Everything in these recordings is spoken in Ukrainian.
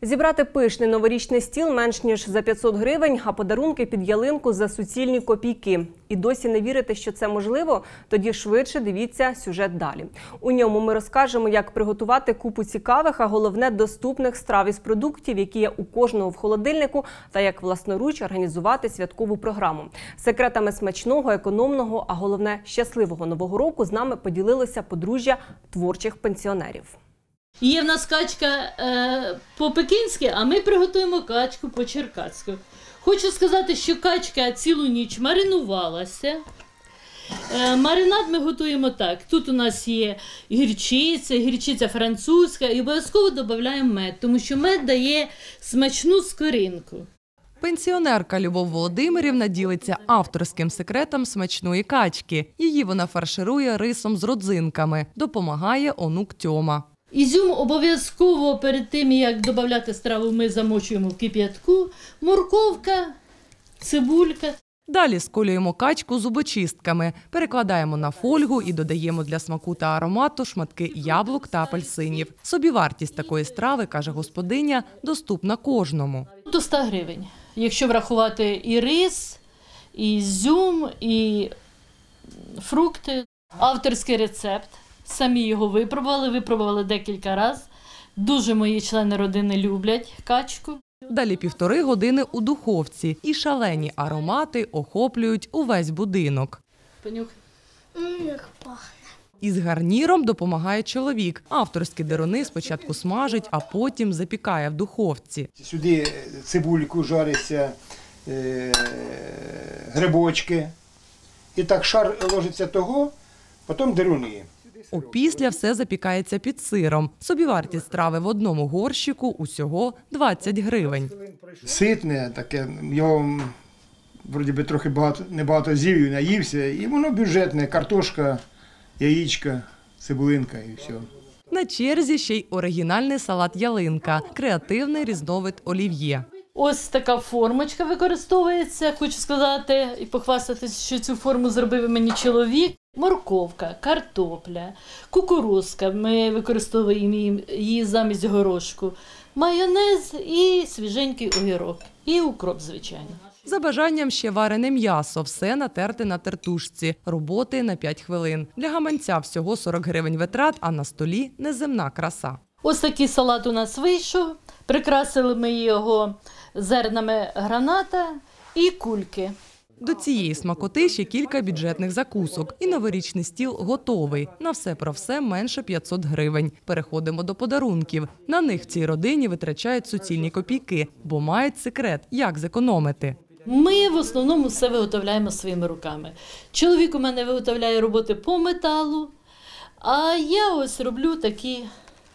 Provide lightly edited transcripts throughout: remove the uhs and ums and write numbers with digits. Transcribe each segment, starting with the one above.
Зібрати пишний новорічний стіл менш ніж за 500 гривень, а подарунки під ялинку за суцільні копійки. І досі не вірите, що це можливо? Тоді швидше дивіться сюжет далі. У ньому ми розкажемо, як приготувати купу цікавих, а головне – доступних страв із продуктів, які є у кожного в холодильнику, та як власноруч організувати святкову програму. Секретами смачного, економного, а головне – щасливого Нового року з нами поділилося подружжя творчих пенсіонерів. Є в нас качка по-пекінськи, а ми приготуємо качку по-черкаськи. Хочу сказати, що качка цілу ніч маринувалася. Маринад ми готуємо так. Тут у нас є гірчиця французька і обов'язково додаємо мед, тому що мед дає смачну скоринку. Пенсіонерка Любов Володимирівна ділиться авторським секретом смачної качки. Її вона фарширує рисом з родзинками. Допомагає онук Тьома. Ізюм обов'язково перед тим, як додати страву, ми замочуємо в кип'ятку. Морковка, цибулька. Далі сколюємо качку зубочистками, перекладаємо на фольгу і додаємо для смаку та аромату шматки яблук та апельсинів. Собівартість такої страви, каже господиня, доступна кожному. До 100 гривень. Якщо врахувати і рис, і ізюм, і фрукти. Авторський рецепт. Самі його випробували декілька разів. Дуже мої члени родини люблять качку. Далі 1,5 години у духовці і шалені аромати охоплюють увесь будинок. Понюхай. Як пахне. Із гарніром допомагає чоловік. Авторські деруни спочатку смажить, а потім запікає в духовці. Сюди цибульку жариться, грибочки. І так шар ложиться того, потім деруни. Опісля все запікається під сиром. Собівартість страви в одному горщику усього 20 гривень. Ситне таке, його вроді би трохи небагато з'їв і наївся, і воно бюджетне, картошка, яєчка, цибулинка і все. На черзі ще й оригінальний салат ялинка, креативний різновид олів'є. Ось така формочка використовується. Хочу сказати і похвастатися, що цю форму зробив мені чоловік. Морковка, картопля, кукурузка, ми використовуємо її замість горошку, майонез і свіженький огірок, і укроп, звичайно. За бажанням ще варене м'ясо, все натерте на тертушці, роботи на 5 хвилин. Для гаманця всього 40 гривень витрат, а на столі неземна краса. Ось такий салат у нас вийшов, прикрасили ми його зернами граната і кульки. До цієї смакоти ще кілька бюджетних закусок. І новорічний стіл готовий. На все про все менше 500 гривень. Переходимо до подарунків. На них в цій родині витрачають суцільні копійки, бо мають секрет, як зекономити. Ми в основному все виготовляємо своїми руками. Чоловік у мене виготовляє роботи по металу, а я ось роблю такі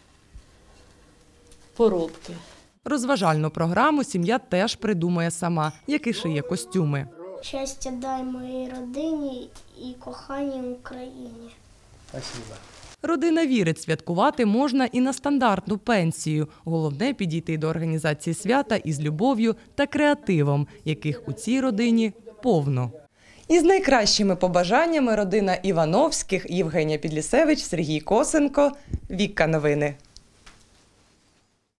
поробки. Розважальну програму сім'я теж придумує сама, як і шиє костюми. Щастя дай моїй родині і коханій Україні. Спасибо. Родина вірить, святкувати можна і на стандартну пенсію. Головне – підійти до організації свята із любов'ю та креативом, яких у цій родині повно. Із найкращими побажаннями родина Івановських, Євгенія Підлісевич, Сергій Косенко, Вікка Новини.